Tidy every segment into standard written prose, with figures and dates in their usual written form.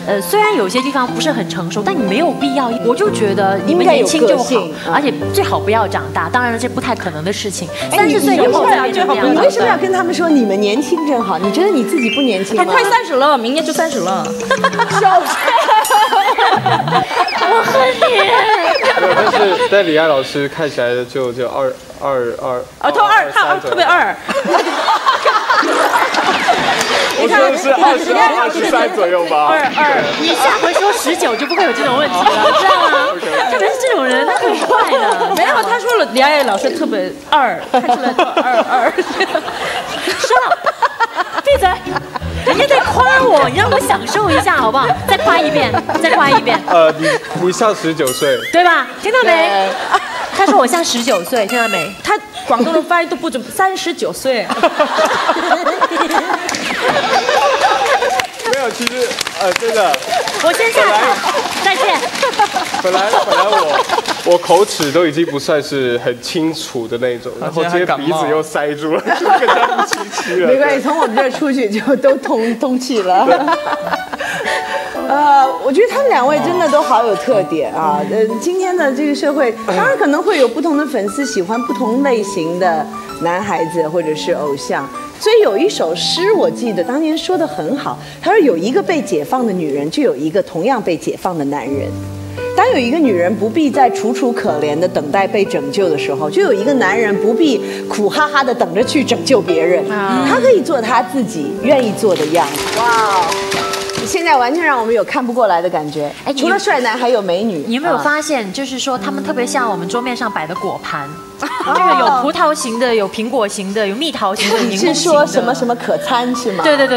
虽然有些地方不是很成熟，但你没有必要。我就觉得你们年轻就好，而且最好不要长大。当然了，这不太可能的事情。30岁以后再变成这样。 你为什么要跟他们说你们年轻真好？你觉得你自己不年轻吗？ 快30了，明年就30了。 少我恨你。 但是李安老师看起来就22， 他特别二。 我说的是22、23左右吧。 你下回说19就不会有这种问题了，知道吗？特别是这种人，他很坏的。 没有，他说了，李安老师特别二，看出来22。 说了，闭嘴。人家在夸我，你让我享受一下好不好？再夸一遍，再夸一遍。 你像19岁， 对吧？听到没？他说我像19岁，听到没？ 他广东人发音都不准，39岁。 没有，其实真的。 我先下场，再见。 本来我口齿都已经不算是很清楚的那种，然后今天鼻子又塞住了，就更加不清晰了。 没关系，从我们这儿出去就都通气了。我觉得他们2位真的都好有特点啊。今天的这个社会，当然可能会有不同的粉丝喜欢不同类型的男孩子或者是偶像。所以有一首诗，我记得当年说得很好，他说有一个被解放的女人，就有一个同样被解放的男人。当有一个女人不必再楚楚可怜的等待被拯救的时候，就有一个男人不必苦哈哈的等着去拯救别人，他可以做他自己愿意做的样子。哇！现在完全让我们有看不过来的感觉。除了帅男还有美女。 你有没有发现，就是说他们特别像我们桌面上摆的果盘，这个有葡萄型的，有苹果型的，有蜜桃型的，有柠檬型的。 是说什么什么可餐是吗？ 对。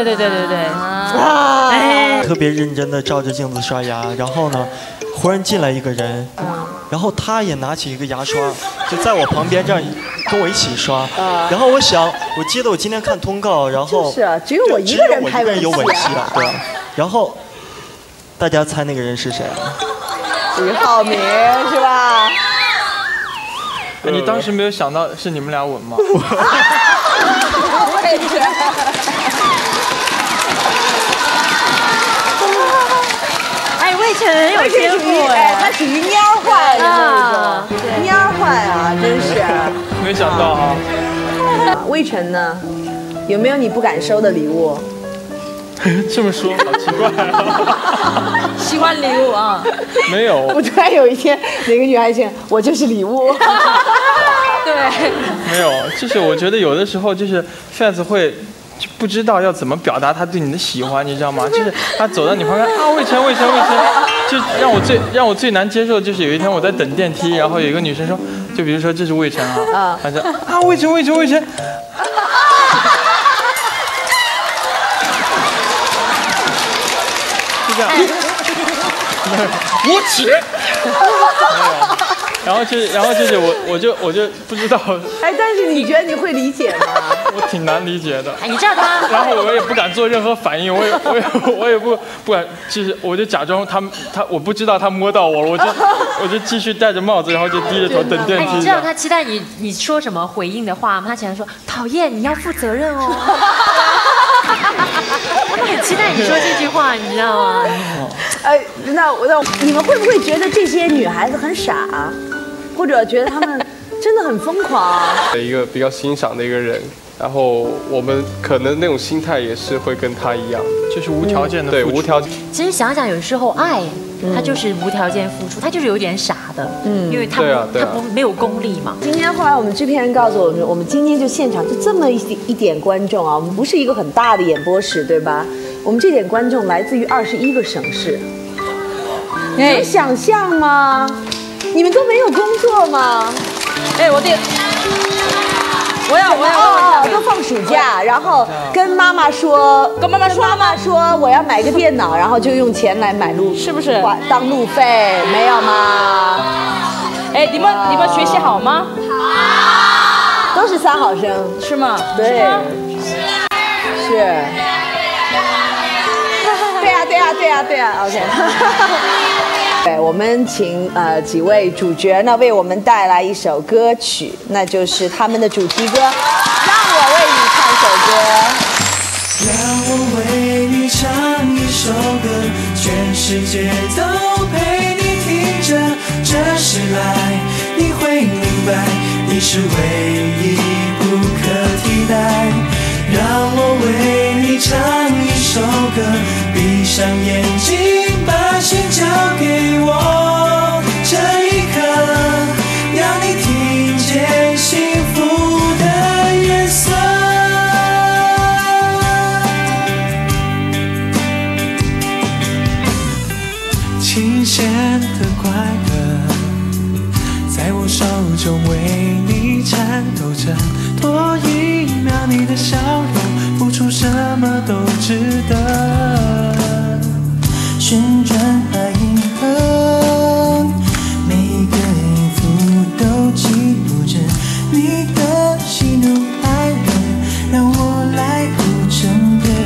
特别认真的照着镜子刷牙，然后呢，忽然进来一个人，然后他也拿起一个牙刷，就在我旁边这样跟我一起刷。然后我想，我记得我今天看通告，然后是啊，只有我一个人拍有吻戏了，对。然后大家猜那个人是谁？ 俞灏明是吧？ 你当时没有想到是你们俩吻吗？ 哎，魏晨很有天赋哎， 他属于蔫坏的那种，蔫坏啊，真是。 没想到啊。 魏晨呢？有没有你不敢收的礼物？ 这么说好奇怪啊！ 喜欢礼物啊？ 没有。 我突然有一天，哪个女孩子，我就是礼物。 对。 没有，就是我觉得有的时候就是 fans 会就不知道要怎么表达他对你的喜欢，你知道吗？就是他走到你旁边啊，魏晨，就让我最难接受的就是有一天我在等电梯，然后有一个女生说，就比如说这是魏晨啊，反正啊魏晨。无耻！然后就是我就不知道。 哎，但是你觉得你会理解吗？ 我挺难理解的。 哎，你知道他？ 然后我也不敢做任何反应，我也不敢，就是我就假装他我不知道他摸到我了，我就继续戴着帽子，然后就低着头等电梯。 哎，你知道他期待你说什么回应的话吗？他竟然说讨厌，你要负责任哦。他很期待你说这句话，你知道吗？ 那你们会不会觉得这些女孩子很傻，或者觉得她们真的很疯狂？ 一个比较欣赏的一个人，然后我们可能那种心态也是会跟他一样， 就是无条件的对， 付出。 无条件。 其实想想，有时候爱，他就是无条件付出，他就是有点傻的，因为他没有功利嘛。 今天后来我们制片人告诉我们，我们今天就现场就这么一点观众啊，我们不是一个很大的演播室，对吧？我们这点观众来自于21个省市，你能想象吗？你们都没有工作吗？ 哎，我要都放暑假，然后跟妈妈说，我要买个电脑，然后就用钱来买路， 是不是？ 当路费没有吗？ 哎，你们学习好吗？ 好，都是3好生， 是吗？ 对，是。对啊 ，OK。对，我们请几位主角呢为我们带来一首歌曲，那就是他们的主题歌《让我为你唱首歌》。 让我为你唱一首歌。 全世界都陪你听着，这时来你会明白，你是唯一不可替代。让我为你唱一首歌，闭上眼睛，把心交给我，这一刻让你听见幸福的颜色。新鲜的快乐在我手中为你颤抖着，多一秒你的笑容，付出什么都值得。旋转的银河，每个音符都记录着你的喜怒哀乐，让我来谱成歌。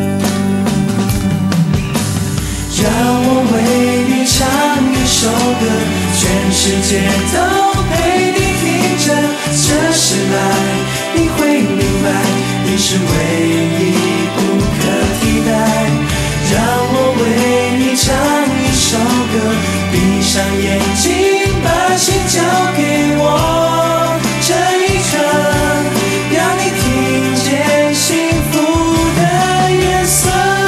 让我为你唱一首歌，全世界都陪你听着，这时来你会明白，你是唯一不可替代。让我为你唱一首歌，闭上眼睛，把心交给我，这一刻让你听见幸福的颜色。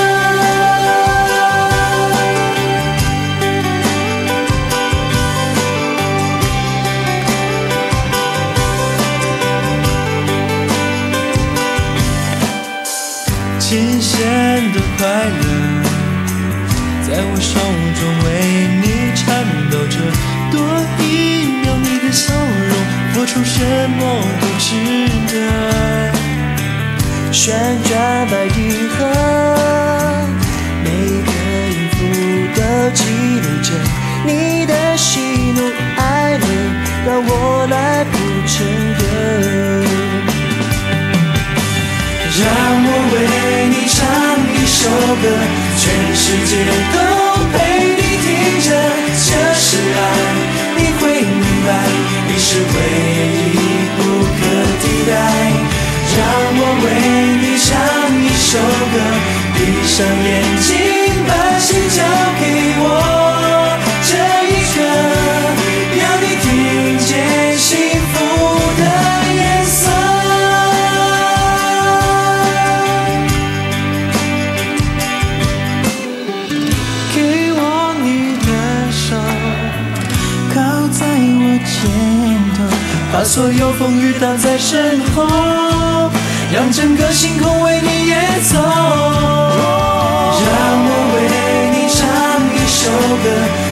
新鲜的快乐在我手中为你颤抖着，多一秒你的笑容，付出什么都值得。旋转的银河，每个音符都记录着你的喜怒哀乐，让我来谱成歌。让我为你唱一首歌，全世界都陪你听着，这是爱，你会明白，你是唯一不可替代。让我为你唱一首歌，闭上眼睛，把心交给我，这一刻让你听见幸福的颜色。把所有风雨挡在身后，让整个星空为你演奏。让我为你唱一首歌，